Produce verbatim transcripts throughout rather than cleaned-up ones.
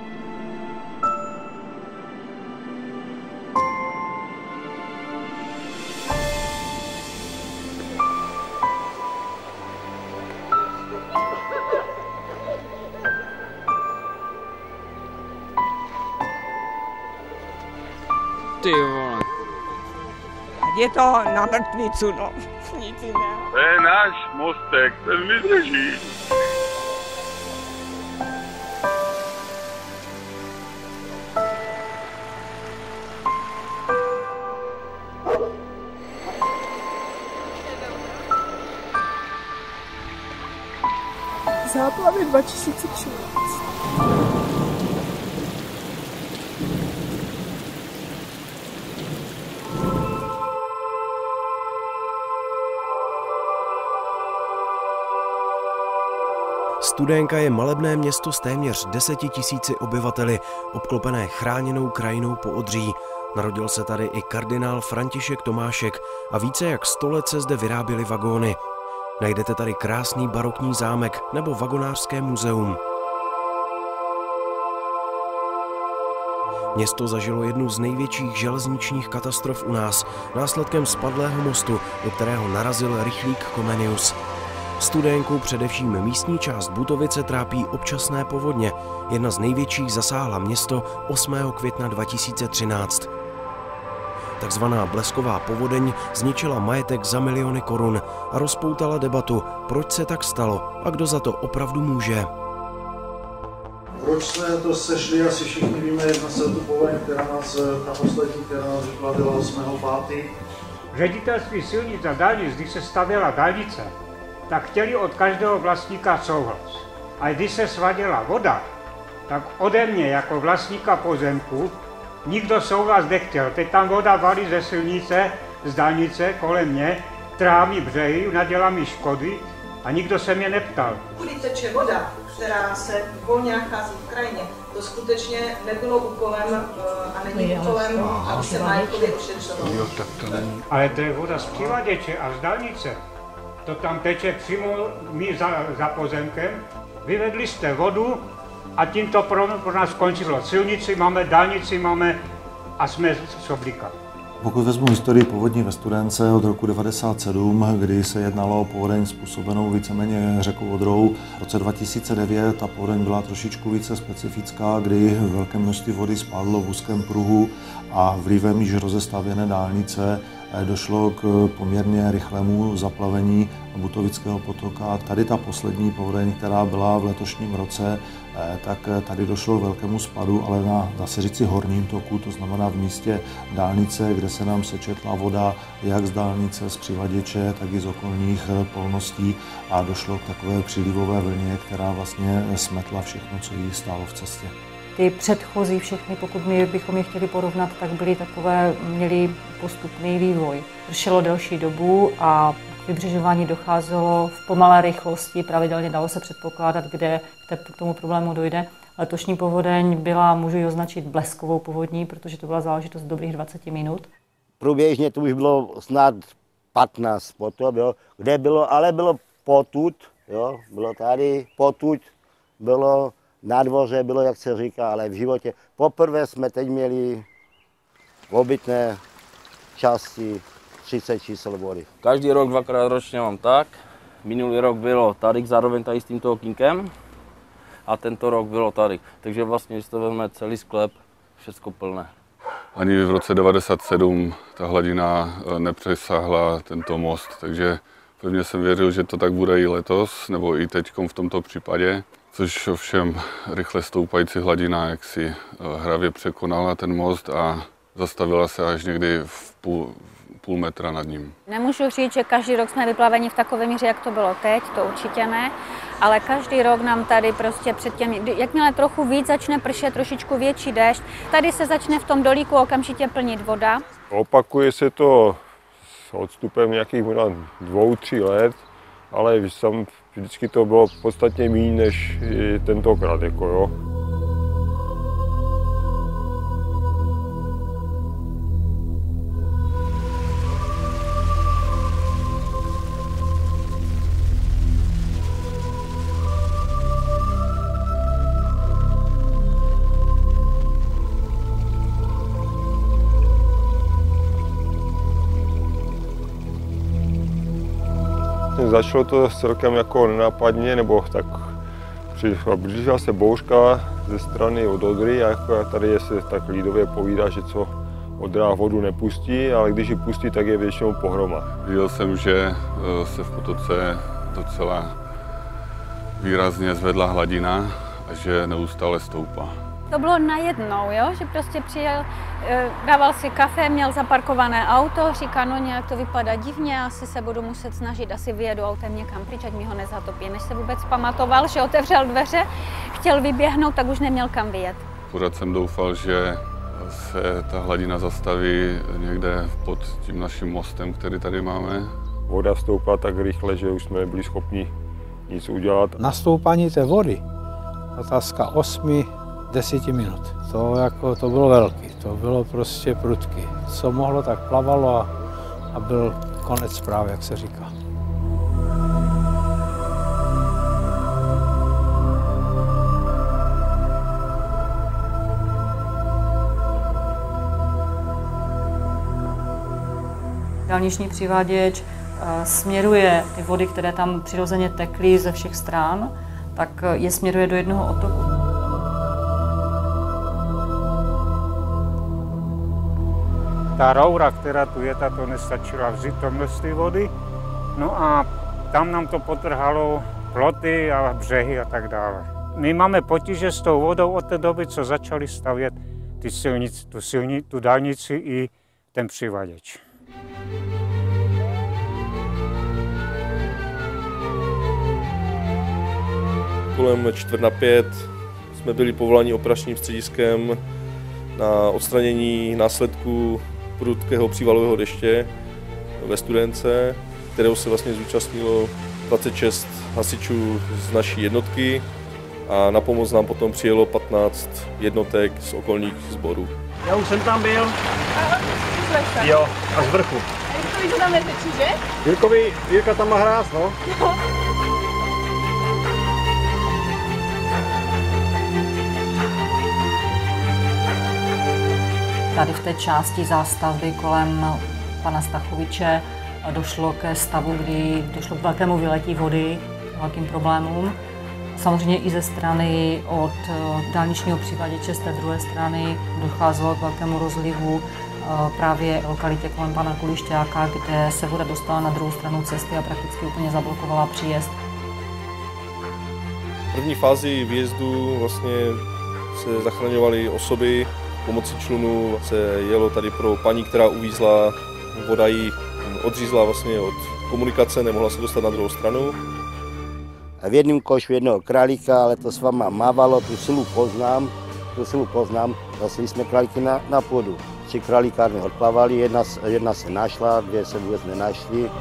Ty vole. Je to na mrtvicu, no. Nic jiného. To je náš mostek, ten vydrží. Záplavy dva tisíce čtrnáct. Studénka je malebné město s téměř deseti tisíci obyvateli, obklopené chráněnou krajinou Poodří. Narodil se tady i kardinál František Tomášek a více jak sto let se zde vyráběly vagóny. Najdete tady krásný barokní zámek nebo vagonářské muzeum. Město zažilo jednu z největších železničních katastrof u nás, následkem spadlého mostu, do kterého narazil rychlík Comenius. Studénku především místní část Butovice trápí občasné povodně. Jedna z největších zasáhla město osmého května dva tisíce třináct. Takzvaná blesková povodeň zničila majetek za miliony korun a rozpoutala debatu, proč se tak stalo a kdo za to opravdu může. Proč jsme to sešli, asi všichni víme, jedna se o tu povodeň, která nás, ta poslední, která nás řekla, byla osmého pátého Ředitelství silnic a dálnic, když se stavěla dálnice, tak chtěli od každého vlastníka souhlas. A když se svaděla voda, tak ode mě jako vlastníka pozemku nikdo souhlas nechtěl. Teď tam voda valí ze silnice, z dálnice kolem mě, tráví břehy, nadělá mi škody a nikdo se mě neptal. Kudy teče voda, která se volně nachází v krajině, to skutečně nebylo úkolem a není úkolem, aby se majetkově ošetřovalo. Ale to je voda z přivaděče a z dálnice. To tam teče přímo my za, za pozemkem. Vyvedli jste vodu a tím to pro, pro nás skončilo. Silnici máme, dálnici máme a jsme z oblíka. Pokud vezmu historii povodní ve Studénce od roku devadesát sedm, kdy se jednalo o povodeň způsobenou víceméně řekou Odrou, v roce dva tisíce devět ta povodeň byla trošičku více specifická, kdy velké množství vody spadlo v úzkém pruhu a vlivem již rozestavěné dálnice došlo k poměrně rychlému zaplavení Butovického potoka. Tady ta poslední povodeň, která byla v letošním roce, tak tady došlo k velkému spadu, ale na, dá se říci, horním toku, to znamená v místě dálnice, kde se nám sečetla voda jak z dálnice, z přivaděče, tak i z okolních polností a došlo k takové přílivové vlně, která vlastně smetla všechno, co jí stálo v cestě. Ty předchozí všechny, pokud my bychom je chtěli porovnat, tak byly takové, měly postupný vývoj. Tršelo delší dobu a k vybřežování docházelo v pomalé rychlosti, pravidelně dalo se předpokládat, kde k tomu problému dojde. Letošní povodeň byla, můžu ji označit bleskovou povodní, protože to byla záležitost dobrých dvacet minut. Průběžně to už bylo snad patnáct potom, jo, kde bylo, ale bylo potud, jo, bylo tady potud, bylo na dvoře, bylo, jak se říká, ale v životě. Poprvé jsme teď měli v obytné části třicet čísel vody. Každý rok dvakrát ročně mám tak. Minulý rok bylo tady zároveň tady s tímto okýnkem a tento rok bylo tady. Takže vlastně, když to vezme celý sklep, všechno plné. Ani v roce devadesát sedm ta hladina nepřesáhla tento most, takže pevně jsem věřil, že to tak bude i letos, nebo i teď v tomto případě. Což ovšem rychle stoupající hladina jaksi hravě překonala ten most a zastavila se až někdy v půl, půl metra nad ním. Nemůžu říct, že každý rok jsme vyplaveni v takové míře, jak to bylo teď, to určitě ne, ale každý rok nám tady prostě před těmi, jakmile trochu víc začne pršet, trošičku větší déšť, tady se začne v tom dolíku okamžitě plnit voda. Opakuje se to s odstupem nějakých možná dvou, tří let, ale sam vždycky to bylo podstatně méně než tentokrát, jako jo. vlastně začalo to celkem jako nenápadně, nebo tak blížila se bouřka ze strany od Odry, a jako tady se tak lidově povídá, že co Odra vodu nepustí, ale když ji pustí, tak je většinou pohroma. Viděl jsem, že se v potoce docela výrazně zvedla hladina a že neustále stoupá. To bylo najednou, jo? Že prostě přijel, dával si kafe, měl zaparkované auto, říká, no nějak to vypadá divně, asi se budu muset snažit, asi vyjedu autem někam pryč, ať mi ho nezatopí. Než se vůbec pamatoval, že otevřel dveře, chtěl vyběhnout, tak už neměl kam vyjet. Pořád jsem doufal, že se ta hladina zastaví někde pod tím naším mostem, který tady máme. Voda stoupla tak rychle, že už jsme nebyli schopni nic udělat. Nastoupání té vody, otázka osmi, deseti minut. To, jako, to bylo velký, to bylo prostě prudký. Co mohlo, tak plavalo a, a byl konec zprávy, jak se říká. Dálniční přiváděč směruje ty vody, které tam přirozeně tekly ze všech stran, tak je směruje do jednoho otoku. Ta roura, která tu je, ta to nestačila vzít to množství vody. No a tam nám to potrhalo ploty a břehy a tak dále. My máme potíže s tou vodou od té doby, co začali stavět ty silnici, tu, silni, tu dálnici i ten přivaděč. Kolem čtvrt na pět jsme byli povoláni operačním střediskem na odstranění následků prudkého přívalového deště ve Studénce, kterého se vlastně zúčastnilo dvacet šest hasičů z naší jednotky a na pomoc nám potom přijelo patnáct jednotek z okolních sborů. Já už jsem tam byl. Aha, jo, a z vrchu. A Jirkovi to tam netečí, že? Jirkovi, Jirka tam má hráz, no. Jo. Tady v té části zástavby kolem pana Stachoviče došlo ke stavu, kdy došlo k velkému vyletí vody, k velkým problémům. Samozřejmě i ze strany od dálničního přivaděče z té druhé strany docházelo k velkému rozlivu právě v lokalitě kolem pana Kulišťáka, kde se voda dostala na druhou stranu cesty a prakticky úplně zablokovala příjezd. V první fázi výjezdu vlastně se zachraňovaly osoby. Pomocí člunu se jelo tady pro paní, která uvízla, voda ji odřízla vlastně od komunikace, nemohla se dostat na druhou stranu. V jednom košu jednoho králíka, ale to s váma mávalo, tu silu poznám, tu silu poznám, zase jsme králíky na, na půdu. Tři králíkárny odplavali, jedna, jedna se našla, dvě se vůbec nenašly.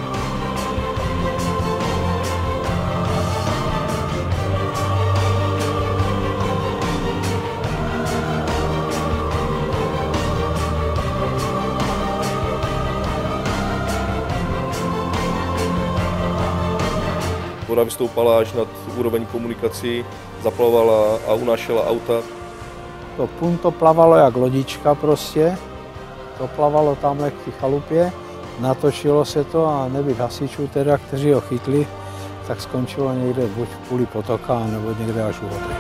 Voda vystoupala až nad úroveň komunikací, zaplavovala a unášela auta. To punto plavalo jak lodička prostě, to plavalo tamhle k té chalupě, natočilo se to a nebyt hasičů teda, kteří ho chytli, tak skončilo někde buď v půli potoka, nebo někde až u vody.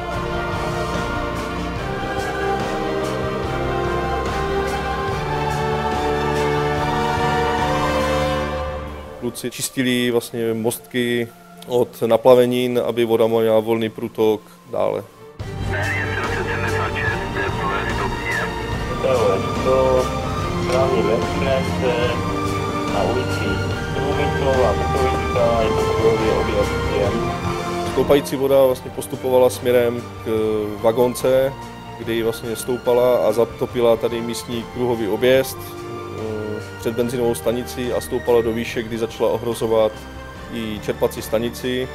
Kluci čistili vlastně mostky od naplavenin, aby voda měla volný průtok dále. To právě vesnice na ulici Průmyslová Bukovička, je to kruhový objezd. Stoupající voda vlastně postupovala směrem k vagonce, kdy vlastně stoupala a zatopila tady místní kruhový objezd před benzinovou stanicí a stoupala do výše, kdy začala ohrozovat i čerpací stanici.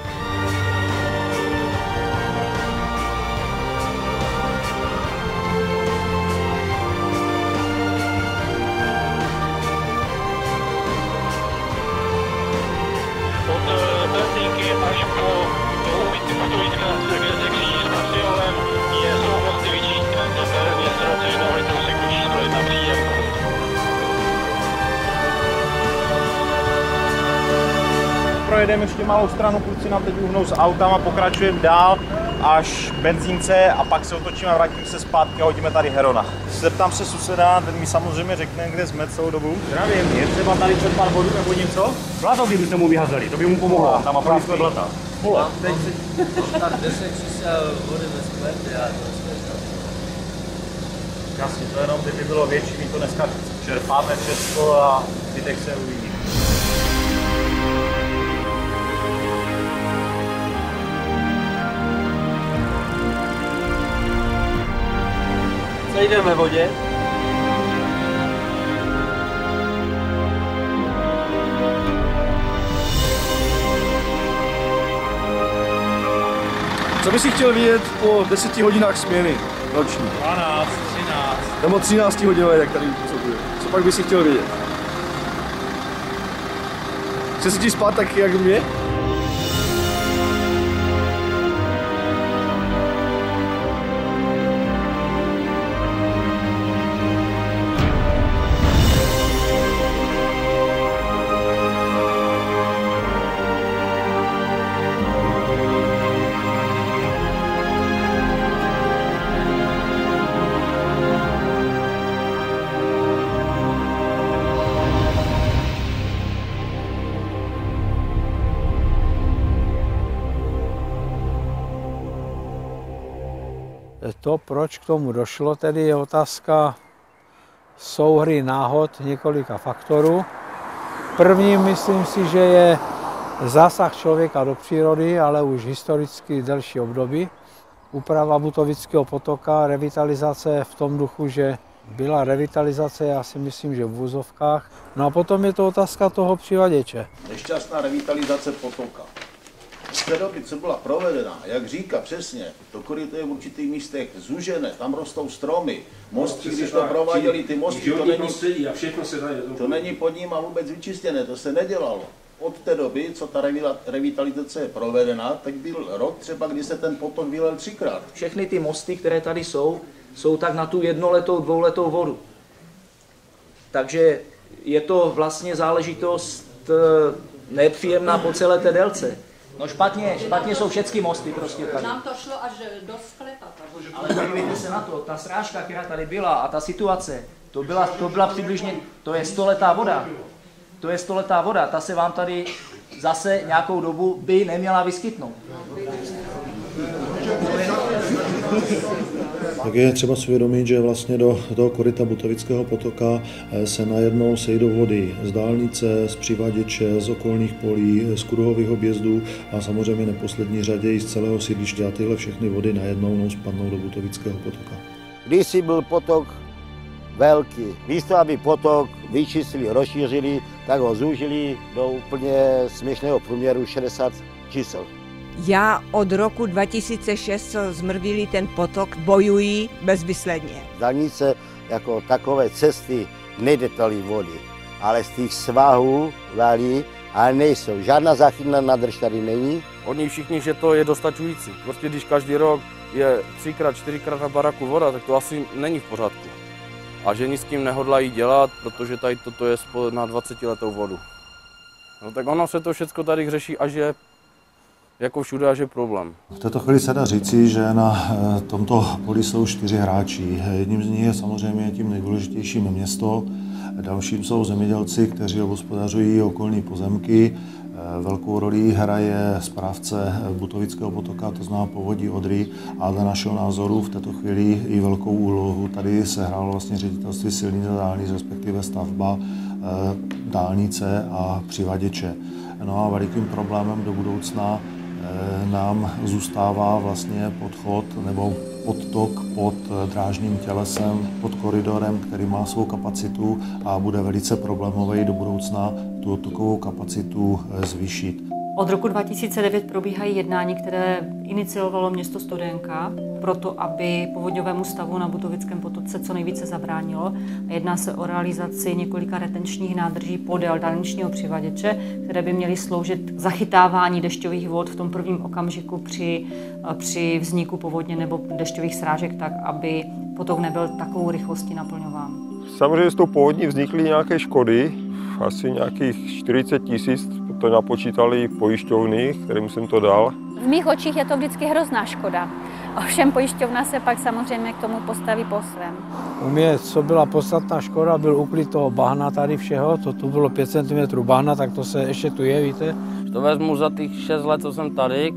Od Benzínky až po ulici Bukovička, kde se kříží s Patriolem, je jsou mosty vyčíslené, je ztracený na ulici úseku číslo jedna příjem. projedeme ještě malou stranu, kluci nám teď uhnou s autama, pokračujeme dál až benzínce a pak se otočíme a vrátíme se zpátky a hodíme tady Herona. Zeptám se suseda, ten mi samozřejmě řekne, kde jsme celou dobu. Zdravím, je třeba tady čerpat vodu nebo něco? Blato kdybyste mu vyhazeli, to by mu pomohlo, tam má jsme blata. Mám teď deset čísel vody ve sklepě a to jsme Jasně, to jenom kdyby bylo větší, my to dneska čerpáme všechno a zbytek se uvidí. Sejdeme ve vodě. Co bys si chtěl vidět po deseti hodinách směny noční? dvanáct, třináct. Nebo třináct hodinové, jak tady působuje. Co pak bys si chtěl vidět? Chce si ti spát tak, jak mě? To, proč k tomu došlo, tedy je otázka souhry náhod několika faktorů. Prvním myslím si, že je zásah člověka do přírody, ale už historicky delší období. Úprava Butovického potoka, revitalizace v tom duchu, že byla revitalizace, já si myslím, že v vůzovkách. No a potom je to otázka toho přivaděče. Nešťastná revitalizace potoka. V té doby, co byla provedena, jak říká přesně, to koryto je v určitých místech zúžené, tam rostou stromy, mosty, když to prováděli ty mosty, to není, to není pod ním a vůbec vyčistěné, to se nedělalo. Od té doby, co ta revitalizace je provedena, tak byl rok třeba, kdy se ten potok vylel třikrát. Všechny ty mosty, které tady jsou, jsou tak na tu jednoletou, dvouletou vodu. Takže je to vlastně záležitost nepříjemná po celé té délce. No špatně, špatně jsou všechny mosty prostě tady. Nám to šlo až do sklepa. Ale podívejte se na to, ta srážka, která tady byla a ta situace, to byla, to byla přibližně, to je stoletá voda. To je stoletá voda, ta se vám tady zase nějakou dobu by neměla vyskytnout. Tak je třeba si uvědomit, že vlastně do toho koryta Butovického potoka se najednou sejdou vody z dálnice, z přivaděče, z okolních polí, z kruhových objezdů a samozřejmě neposlední řadě i z celého sídliště a tyhle všechny vody najednou spadnou do Butovického potoka. Kdysi byl potok velký. Místo, aby potok vyčistili, rozšířili, tak ho zúžili do úplně směšného průměru šedesát čísel. Já od roku dva tisíce šest, co zmrvili ten potok, bojuji bezvýsledně. Dálnice jako takové cesty nedetali vody, ale z těch svahů dali a nejsou. Žádná záchytná nádrž tady není. Oni všichni, že to je dostačující. Prostě když každý rok je třikrát, čtyřikrát na baraku voda, tak to asi není v pořádku. A že nic s tím nehodlají dělat, protože tady toto je na dvacetiletou vodu. No tak ono se to všechno tady řeší, až je jako všude, až je problém. V této chvíli se dá říci, že na tomto poli jsou čtyři hráči. Jedním z nich je samozřejmě tím nejdůležitějším město, dalším jsou zemědělci, kteří obhospodařují okolní pozemky. Velkou roli hraje správce Butovického potoka, to znamená povodí Odry, a dle našeho názoru v této chvíli i velkou úlohu tady se hrálo vlastně ředitelství silnic a dálnic, respektive stavba dálnice a přivaděče. No a velikým problémem do budoucna nám zůstává vlastně podchod nebo podtok pod drážním tělesem, pod koridorem, který má svou kapacitu a bude velice problémový do budoucna tu odtokovou kapacitu zvýšit. Od roku dva tisíce devět probíhají jednání, které iniciovalo město Studénka, proto aby povodňovému stavu na Butovickém potoce co nejvíce zabránilo. Jedná se o realizaci několika retenčních nádrží podél dálničního přivaděče, které by měly sloužit k zachytávání dešťových vod v tom prvním okamžiku při, při vzniku povodně nebo dešťových srážek, tak aby potok nebyl takovou rychlostí naplňován. Samozřejmě z toho povodní vznikly nějaké škody, asi nějakých čtyřicet tisíc to napočítali pojišťovny, kterým jsem to dal. V mých očích je to vždycky hrozná škoda. Ovšem pojišťovna se pak samozřejmě k tomu postaví po svém. U mě, co byla podstatná škoda, byl úklid toho bahna tady všeho, to tu bylo pět centimetrů bahna, tak to se ještě tu je, víte. To vezmu za těch šest let, co jsem tady,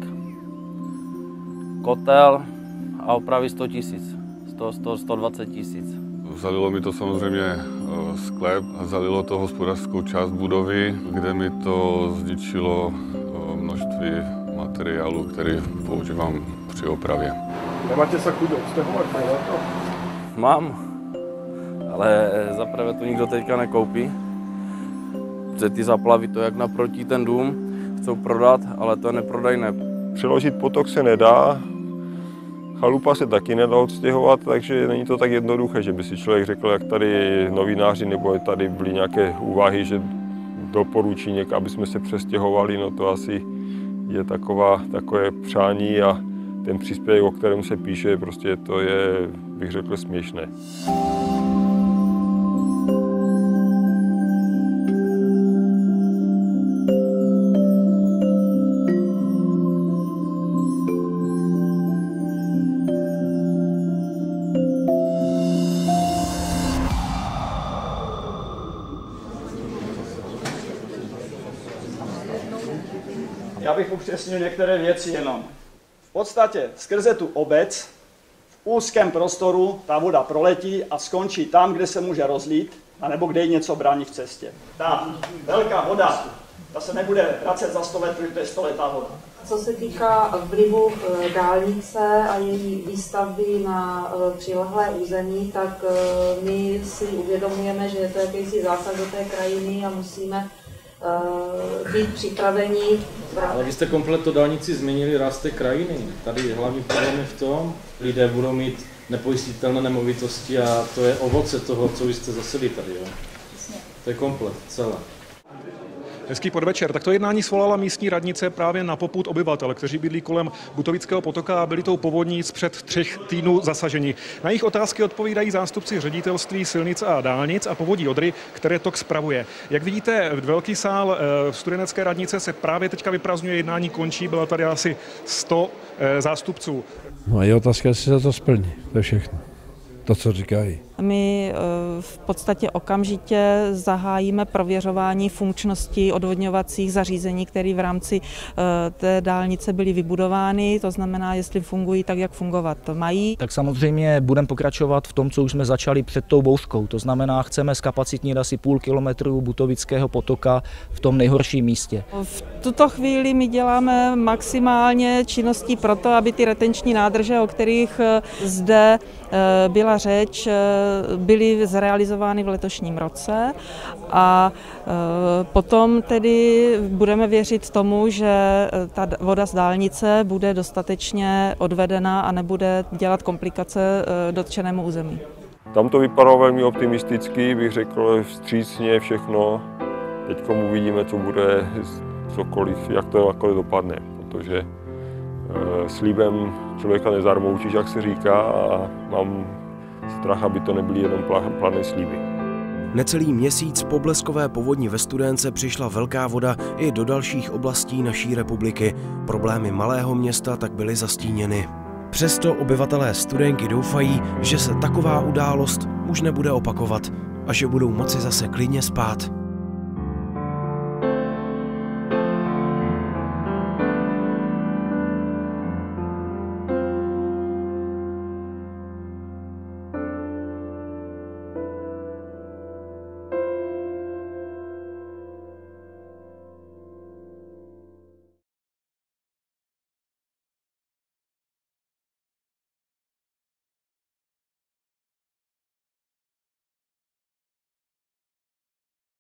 kotel a opravy sto tisíc, sto, sto, sto dvacet tisíc. Zalilo mi to samozřejmě sklep a zalilo to hospodářskou část budovy, kde mi to zničilo množství materiálu, který používám při opravě. Nemáte se kudy odstěhovat, to? Mám, ale zaprvé to nikdo teďka nekoupí. Protože ty zaplavy to jak naproti ten dům chcou prodat, ale to je neprodajné. Přeložit potok se nedá, chalupa se taky nedá odstěhovat, takže není to tak jednoduché, že by si člověk řekl, jak tady novináři nebo tady byly nějaké úvahy, že doporučí někam, aby jsme se přestěhovali, no to asi je taková, takové přání a ten příspěvek, o kterém se píše, prostě to je, bych řekl, směšné. Já bych upřesnil některé věci jenom. V podstatě skrze tu obec v úzkém prostoru ta voda proletí a skončí tam, kde se může rozlít, anebo kde jí něco brání v cestě. Ta velká voda, ta se nebude vracet za sto metrů, to je stoletá voda. Co se týká vlivu dálnice a její výstavby na přilehlé území, tak my si uvědomujeme, že je to jakýsi zásah do té krajiny a musíme být připraveni. Ale vy jste komplet to dálnici změnili ráz té krajiny. Tady hlavní problém je v tom, lidé budou mít nepojistitelné nemovitosti a to je ovoce toho, co vy jste zasedli tady. Jo? To je komplet, celé. Hezký podvečer. Tak to jednání svolala místní radnice právě na popud obyvatel, kteří bydlí kolem Butovického potoka a byli tou povodní před třech týdnů zasaženi. Na jejich otázky odpovídají zástupci ředitelství silnic a dálnic a povodí Odry, které tok spravuje. Jak vidíte, velký sál studenecké radnice se právě teďka vyprázdňuje, jednání končí, bylo tady asi sto zástupců. No a je otázka, jestli se to splní, to je všechno. To, co říkají. My v podstatě okamžitě zahájíme prověřování funkčnosti odvodňovacích zařízení, které v rámci té dálnice byly vybudovány, to znamená, jestli fungují tak, jak fungovat mají. Tak samozřejmě budeme pokračovat v tom, co už jsme začali před tou bouřkou, to znamená, chceme zkapacitnit asi půl kilometru Butovického potoka v tom nejhorším místě. V tuto chvíli my děláme maximálně činností pro to, aby ty retenční nádrže, o kterých zde byla řeč, byly zrealizovány v letošním roce a potom tedy budeme věřit tomu, že ta voda z dálnice bude dostatečně odvedena a nebude dělat komplikace dotčenému území. Tam to vypadalo velmi optimisticky, bych řekl vstřícně všechno. Teď uvidíme, co bude, cokoliv, jak to nakonec dopadne, protože e, slíbem člověka nezarmoučíš, jak se říká, a mám strach, aby to nebyly jenom plané slíby. Necelý měsíc po bleskové povodni ve Studénce přišla velká voda i do dalších oblastí naší republiky. Problémy malého města tak byly zastíněny. Přesto obyvatelé Studénky doufají, že se taková událost už nebude opakovat a že budou moci zase klidně spát.